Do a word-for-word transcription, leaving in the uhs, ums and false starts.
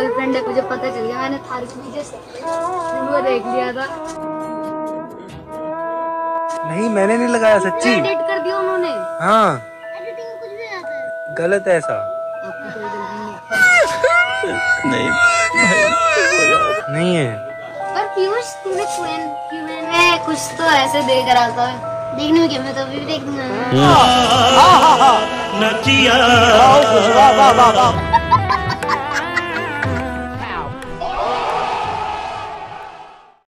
Girlfriend है, मुझे पता चल गया। मैंने थारी की नीचे वो देख लिया था। नहीं मैंने नहीं लगाया सच्ची। एडिट कर दिया उन्होंने। हाँ एडिटिंग में कुछ भी आता है। गलत है ऐसा। आपकी कोई गलती नहीं। नहीं नहीं है। पर पीयूष तूने क्वीन क्वीन में कुछ तो ऐसे देख रहा था। देखने में क्या, मैं तो अभी भी देखूंगा।